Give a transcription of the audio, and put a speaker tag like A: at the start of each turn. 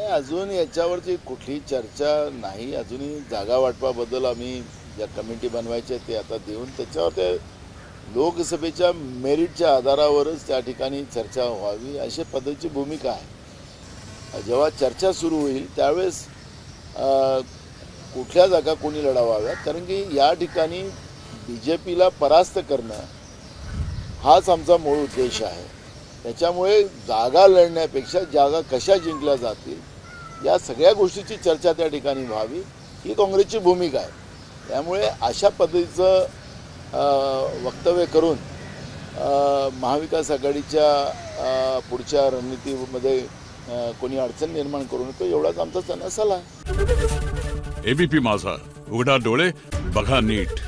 A: अजून याच्यावरची कुठली चर्चा नाही. अजूनही जागा वाटपाबद्दल आम्ही ज्या कमिटी बनवायच्या ते आता देऊन त्याच्यावर ते लोकसभेच्या मेरिटच्या आधारावरच त्या ठिकाणी चर्चा व्हावी अशा पद्धतीची भूमिका आहे. जेव्हा चर्चा सुरू होईल त्यावेळेस कुठल्या जागा कोणी लढवाव्यात, कारण की या ठिकाणी BJPला परास्त करणं हाच आमचा मूळ उद्देश आहे. त्याच्यामुळे जागा लढण्यापेक्षा जागा कशा जिंकल्या जातील या सगळ्या गोष्टीची चर्चा त्या ठिकाणी व्हावी ही काँग्रेसची भूमिका आहे. त्यामुळे अशा पद्धतीचं वक्तव्य करून महाविकास आघाडीच्या पुढच्या रणनीतीमध्ये कोणी अडचण निर्माण करू नये एवढाच आमचा त्यांना सल्ला आहे.
B: ABP माझा, उघडा डोळे बघा नीट.